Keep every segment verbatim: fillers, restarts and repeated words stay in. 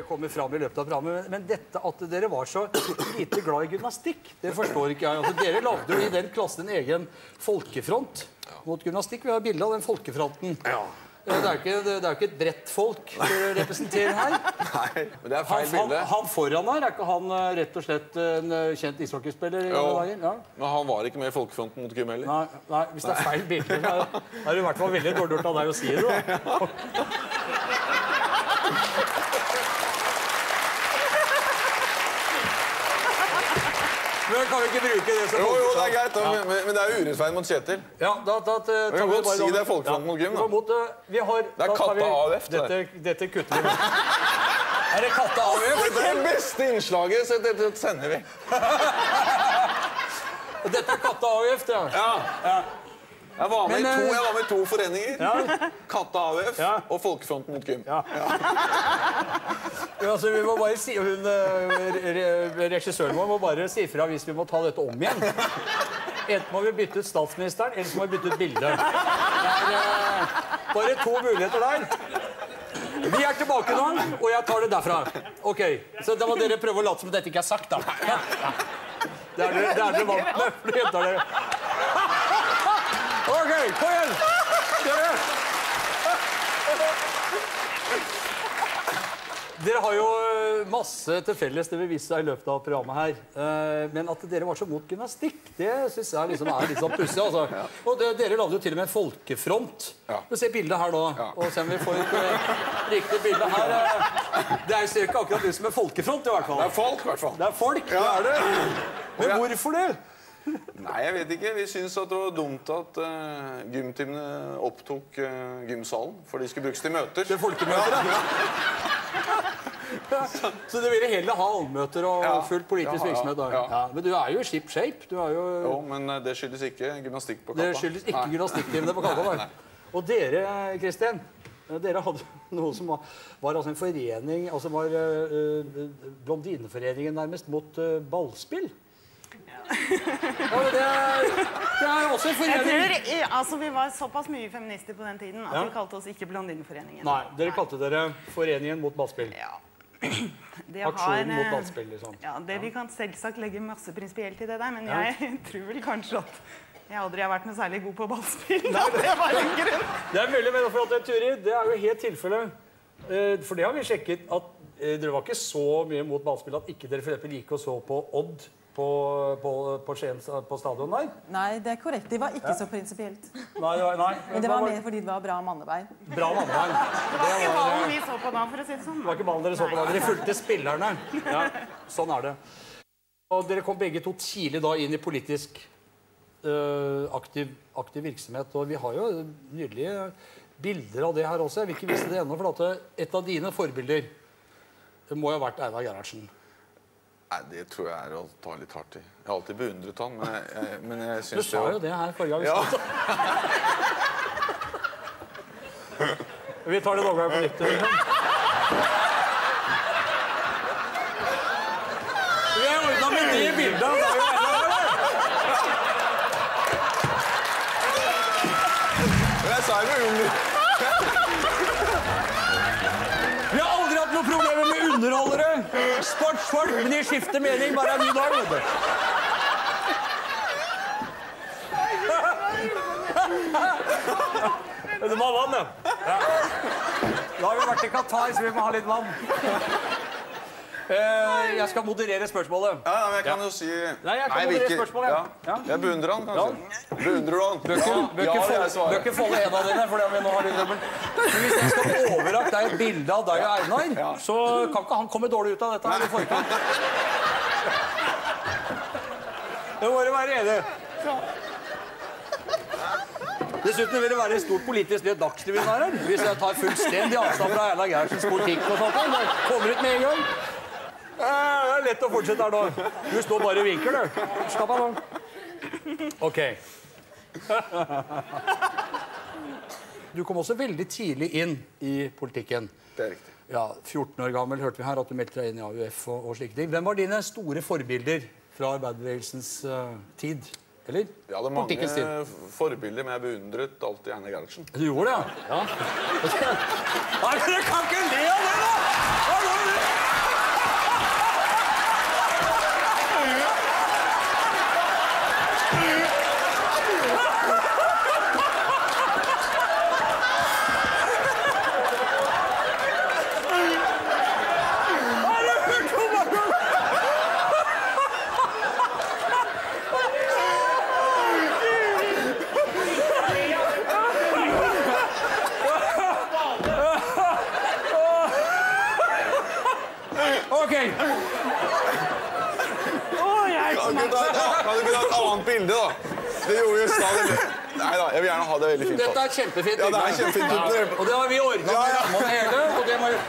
kommer fram i løpet av programmet, men, men dette at dere var så lite glad i gymnastikk, det forstår ikke jeg. Altså, dere lagde jo i den klassen en egen folkefront mot gymnastikk. Vi har bilde av den folkefronten. Ja. Det er jo ikke, det er ikke et bredt folk dere representerer her. Nei, men det er feil han, bilde. Han, han foran her, er ikke han rett og slett en kjent ishockeyspiller? Jo, ja. men han var ikke med i folkefronten mot gym heller. Nei, nei, hvis det er feil bilde, så er det, er det i hvert fall veldig dårlig gjort av deg å si det. Da. Men kan vi ikke bruke det som jo, jo, det er greit, da, ja. men, men det er jo urettferdig mot Kjetil. Ja, da, da, da vi kan godt si det er folkefronten mot gym, da. Mot, vi har, det er Katta A U F, det. Dette, dette kutter vi. Er det Katta A U F? Det er det beste innslaget, så dette sender vi. Dette er Katta A U F, det. Ja. Ja. Jeg var, med Men, i to, jeg var med i to foreninger. Ja. Katta A U F ja. og Folkefronten mot gym. Ja. Ja. Ja, altså, vi må bare si, hun, re, regissøren vår må bare si fra hvis vi må ta dette om igjen. Enten må vi bytte ut statsministeren, eller så må vi bytte ut bildet. Det er uh, bare to muligheter der. Vi er tilbake nå, og jeg tar det derfra. Ok, så da må dere prøve å late som dette ikke er sagt, da. Ja. Det er dere, det er dere vant med. Det gjentar dere. Ok, kom igjen! Dere! Dere har jo masse til felles det vil vise seg i løpet av programmet her. Men at dere var så mot gymnastikk, det synes jeg liksom er litt sånn pussig. Altså. Og det, dere lavde jo til og med en folkefront. Ja. Du ser bildet her nå, og se om vi får et uh, riktig bilde her. Det er jo ikke akkurat det som er folkefront i hvert fall. Det er folk i hvert fall. Det er folk, ja. Det er det. Men hvorfor det? Nei, jeg vet ikke. Vi synes at det var dumt at uh, gymtimene opptok uh, gymsalen, for de skulle brukes til møter. Til folkemøter, ja. Så, så du ville heller ha allmøter og ja. fullt politisk ja, ja, virksomhet da? Ja. Ja, men du er jo ship shape. Du er jo... Jo, men det skyldes ikke gymnastikk på Kappa. Det skyldes ikke gymnastikktimene på Kappa, nei. Og dere, Kristian, dere hadde noe som var, var altså en forening, altså var uh, blondineforeningen nærmest mot uh, ballspill. Ja, det, er, det er også en forening. Jeg tror, altså, vi var såpass mye feminister på den tiden at ja. vi kalte oss ikke Blondineforeningen. Nei, dere kalte dere Foreningen mot ballspill. Ja. Aksjonen mot ballspill, liksom. Ja, det ja. Vi kan selvsagt legge masse prinsipielt i det der, men ja. jeg tror vel kanskje at jeg aldri har vært noe særlig god på ballspill. Nei, det var en grunn. Det er mulig, men for at det, Turi, det er jo helt tilfelle. For det har vi sjekket at dere var ikke så mye mot ballspill at ikke dere for eksempel gikk og så på Odd på, på, på, Skien, på stadion der? Nei, det er korrekt. Det var ikke ja. så prinsipielt. Nei, det var, nei. Men det var mer fordi det var bra mannebein. Bra mannebein. Det var ikke ballen vi så på da, for å si det sånn. Det var ikke ballen dere så på da. Dere fulgte spillerne. Ja, sånn er det. Og dere kom begge to tidlig da inn i politisk uh, aktiv, aktiv virksomhet. Og vi har jo nydelige bilder av det her også. Jeg vil ikke vise det ennå, for at et av dine forbilder må jo ha vært Einar Gerhardsen. Nei, det tror jeg er å ta litt hardt i. Jeg har alltid beundret han, men jeg, jeg, men jeg synes... Du sa jo det her forrige gang. Ja. Vi tar det noen ganger på nytt. Vi har ordnet med det bildet. Jeg sa jo under. Vi har aldri hatt noen problemer med underholdere. Sportsfolk, men de skifter mening bare en ny dag, vet du. Du må ha vann, ja. Ja. Da har vi vært i Qatar, så vi må ha litt vann. Jeg skal moderere spørsmålet. Ja, men jeg kan jo si... Nei, jeg kan moderere spørsmålet. Ja. Ja. Jeg beundrer han, kanskje. Ja. Beundrer du han? Bør ikke folde en av dine, for vi nå har litt dømmel. Men hvis jeg skal overrakt deg et bilde av deg og Einar, ja. så kan ikke han komme dårlig ut av dette her i forkant. Det må dere være enige. Ja. Dessuten vil det være et stort politisk nytt dagsliv her, hvis jeg tar fullstendig avstand fra Einar Gerhardsens politikk og sånt. Det kommer ut med en gang. Det er lett å fortsette her nå. Du står bare og vinker, du. Slapp av nå. Ok. Du kom også veldig tidlig inn i politikken. Det er riktig. Ja, fjorten år gammel hørte vi her at du meldte deg inn i A U F og, og slike ting. Hvem var dine store forbilder fra arbeiderbevegelsens uh, tid? eller? Jeg hadde mange forbilder, men jeg beundret alltid Einar Gerhardsen. Du gjorde det, ja? Ja. Nei, dere kan ikke le av det, da! Ok. Kan du ikke ta et annet bilde, da? Det gjorde jo stadig. Nei da, jeg vil gjerne ha det veldig fint. Dette er kjempefint. Ja, det er kjempefint. Ja. Og det har vi ordnet med rammene hele, og det må...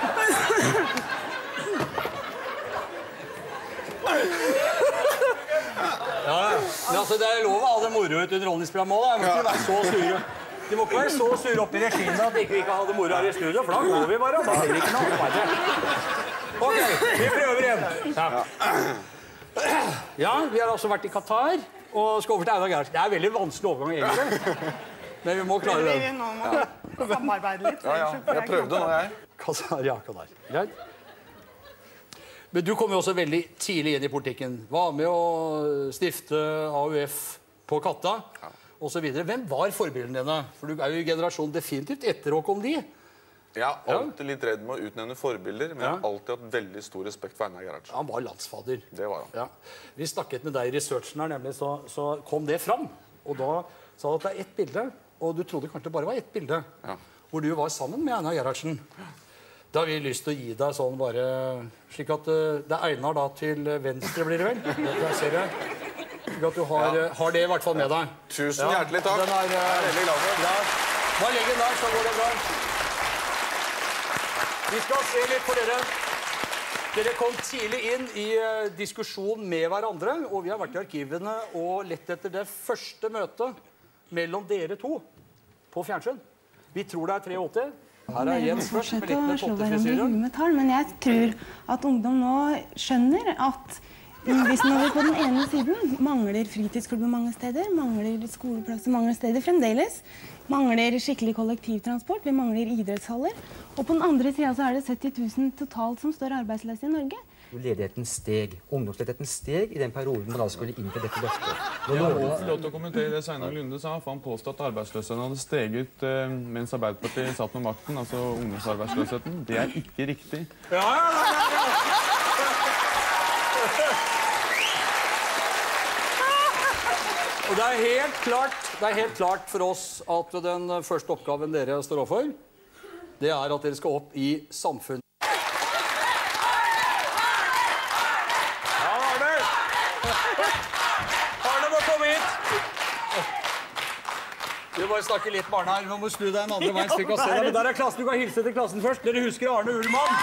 Ja, men altså, det er lov å ha det moro ut under underholdningsprogrammet også, da. Jeg må ikke være så sure. De må ikke være så sure opp i regien at vi ikke hadde moro her i studio, for da går vi bare, da blir det ikke noe bare. Ok, vi prøver igjen. Ja. Ja, vi har altså vært i Qatar og skal over til Einar Gerhardsen. Det er en veldig vanskelig overgang egentlig, men vi må klare det. Vi nå må samarbeide litt. Ja, ja, jeg prøvde nå, jeg. Qatar, ja, Qatar. Greit. Men du kom jo også veldig tidlig inn i politikken. Var med å stifte A U F på Katta, og så videre. Hvem var forbildene dine? For du er jo i generasjonen definitivt etter Håkon Lie. Jeg er alltid litt redd med å utnevne forbilder, men jeg har alltid hatt veldig stor respekt for Einar Gerhardsen. Han var landsfader. Det var han. Ja. Vi snakket med deg i researchen her, nemlig, så, så kom det fram. Og da sa du at det er ett bilde, og du trodde kanskje det bare var ett bilde, Ja. hvor du var sammen med Einar Gerhardsen. Da har vi lyst til å gi deg sånn bare, slik at uh, det er Einar da til venstre, blir det vel? Det ser jeg. Slik at du har, Ja. uh, har det i hvert fall med deg. Tusen Ja. hjertelig takk. Den er, uh, Jeg er veldig glad for. Ja. Bare legg den der, så går det bra. Vi skal se litt på dere. Dere kom tidlig inn i uh, diskusjon med hverandre, og vi har vært i arkivene og lett etter det første møtet mellom dere to på fjernsyn. Vi tror det er treogåtti. Her er Jens først med litt med pottefrisyre. Men jeg tror at ungdom nå skjønner at hvis når vi på den ene siden mangler fritidsklubber mange steder, mangler skoleplasser mange steder fremdeles, mangler skikkelig kollektivtransport, vi mangler idrettshaller, og på den andre siden så er det sytti tusen totalt som står arbeidsløse i Norge. Ledigheten steg, ungdomsledigheten steg i den perioden man da skulle inn til dette løftet. Jeg må få lov til å kommentere det Sveinung Lunde sa, for han påstod at arbeidsløsheten hadde steget eh, mens Arbeiderpartiet satt med makten, altså ungdomsarbeidsløsheten. Det er ikke riktig. Ja, ja, ja, ja. Og det er helt klart, det er helt klart for oss at den første oppgaven dere står overfor, det er at dere skal opp i samfunnet. Ja, Arne! Arne må komme hit! Vi må bare snakke litt med Arne her. Nå må du snu deg en andre veien, slik å se deg. Men der er klassen. Du kan hilse til klassen først. Dere husker Arne Ullmann?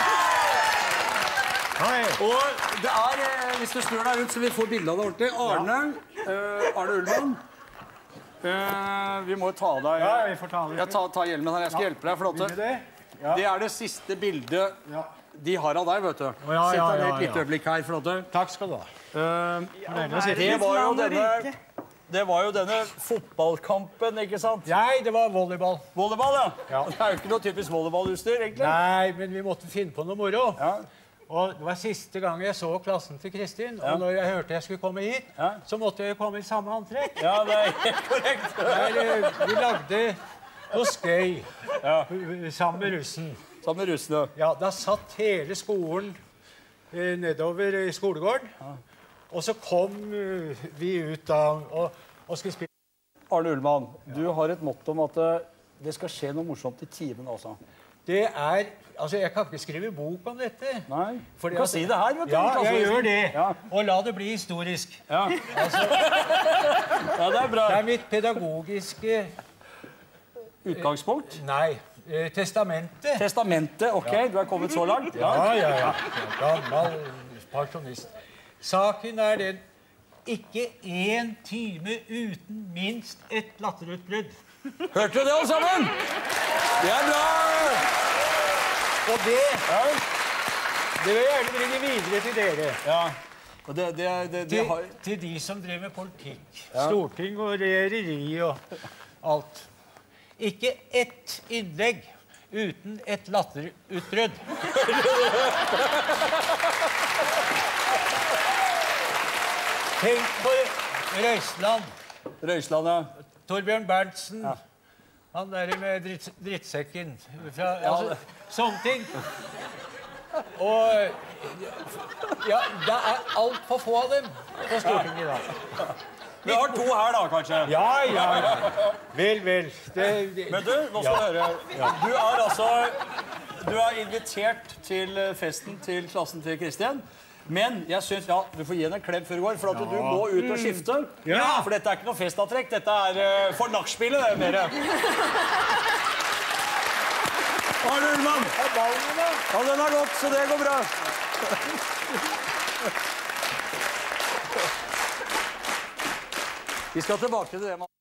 Hei. Og det er, eh, hvis du snur deg rundt så vi får bildet av det ordentlig, Arne, eh, Arne Ullmann, eh, vi må ta deg, Ja, vi får ta det. jeg tar, tar hjelmen her, jeg skal hjelpe deg, for Vil at du det, det? Ja. det er det siste bildet Ja. de har av deg, vet du. ja, Sett ja, deg ned ja, et lite ja. øyeblikk her, for at det, Takk skal du ha. eh, Fornøyelig å sitte. det var jo Land og denne, rike. det var jo denne fotballkampen, ikke sant? Nei, det var volleyball. Volleyball, ja. Ja. Det er jo ikke noe typisk volleyballutstyr, egentlig. Nei, men vi måtte finne på noe moro. Ja. Og det var siste gang jeg så klassen til Kristin, og når jeg hørte jeg skulle komme hit, Ja. så måtte jeg komme i samme antrekk. Ja, det er helt korrekt. Der, eh, vi lagde noe skøy Ja. sammen med russen. Sammen med russene. Ja, da satt hele skolen eh, nedover i skolegården, og så kom eh, vi ut da og, og skulle spille. Arne Ullmann, du har et motto om at eh, det skal skje noe morsomt i timen også. Det er, altså jeg kan ikke skrive bok om dette. Nei, Fordi du kan at- si det her, vet du. Ja, i klassen. jeg gjør det. Ja. Og la det bli historisk. Ja. Ja, det er bra. Det er mitt pedagogiske, Utgangspunkt. nei, eh, testamente. Testamentet, ok, du er kommet så langt. Ja, ja, ja. Gammel pensjonist. Saken er den, ikke en time uten minst et latterutbrudd. Hørte du det, alle sammen? Det er bra! Og det, det vil jeg gjerne bringe videre til dere. Ja. Og det, det, det, det Til, har... til de som driver med politikk, storting og regjereri og alt. Ikke ett innlegg uten et latterutbrudd. Tenk på Røisland. Røisland, ja. Torbjørn Berntsen. Ja. Han der med dritt, drittsekken. Fra, altså, sånne ting. Og ja, det er alt for få av dem på Stortinget i dag. Vi har to her da, kanskje. Ja, ja. Vel, vel. Det, det. Men du, nå skal du høre. Du er altså... Du er invitert til festen til klassen til Kristian. Men jeg synes, ja, du får gi henne en klem før du går, for at du må ut og skifte. Ja. For dette er ikke noe festattrekk, dette er uh, for nakkspillet, det er mer. Arne Ullmann! Ja, den er godt, så det går bra. Vi skal tilbake til det, man.